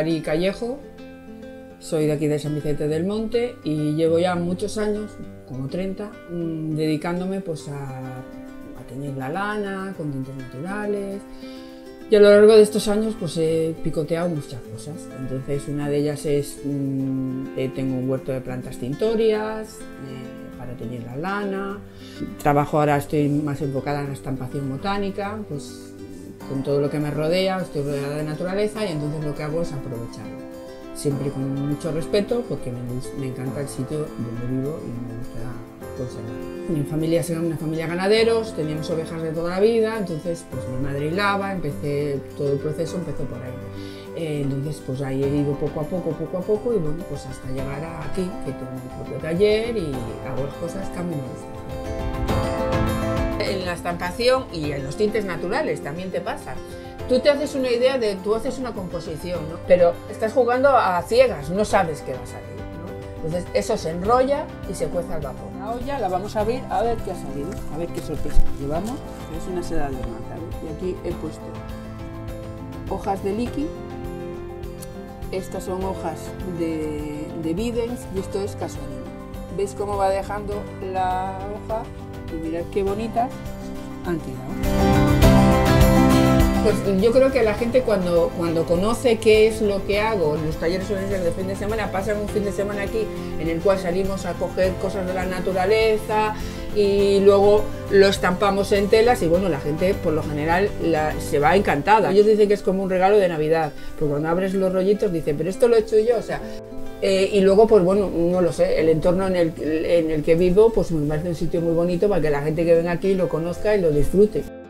Mari Callejo, soy de aquí de San Vicente del Monte y llevo ya muchos años, como 30, dedicándome pues a teñir la lana con tintes naturales. Y a lo largo de estos años pues he picoteado muchas cosas. Entonces una de ellas es, tengo un huerto de plantas tintorias para teñir la lana. Trabajo ahora, estoy más enfocada en la estampación botánica, pues con todo lo que me rodea, estoy rodeada de naturaleza y entonces lo que hago es aprovecharlo. Siempre con mucho respeto porque me encanta el sitio donde vivo y me gusta conservarlo. Mi familia era una familia de ganaderos, teníamos ovejas de toda la vida, entonces pues mi madre hilaba, todo el proceso empezó por ahí. Entonces pues ahí he ido poco a poco y bueno, pues hasta llegar a aquí, que tengo mi propio taller y hago las cosas que a mí me gustan. En la estampación y en los tintes naturales también te pasa. Tú te haces una idea tú haces una composición, ¿no? Pero estás jugando a ciegas, no sabes qué va a salir, ¿no? Entonces eso se enrolla y se cuece al vapor. La olla la vamos a abrir a ver qué ha salido, a ver qué sorpresa nos llevamos. Es una seda de horma, ¿sabes? Y aquí he puesto hojas de liqui, estas son hojas de videns y esto es casuarina. ¿Veis cómo va dejando la hoja? Y mirad qué bonitas han quedado. Pues yo creo que la gente cuando conoce qué es lo que hago, los talleres suelen ser de fin de semana, pasan un fin de semana aquí en el cual salimos a coger cosas de la naturaleza y luego lo estampamos en telas y bueno, la gente por lo general se va encantada. Ellos dicen que es como un regalo de Navidad, porque cuando abres los rollitos dicen, pero esto lo he hecho yo, o sea... y luego, pues bueno, no lo sé, el entorno en el que vivo, pues me parece un sitio muy bonito para que la gente que venga aquí lo conozca y lo disfrute.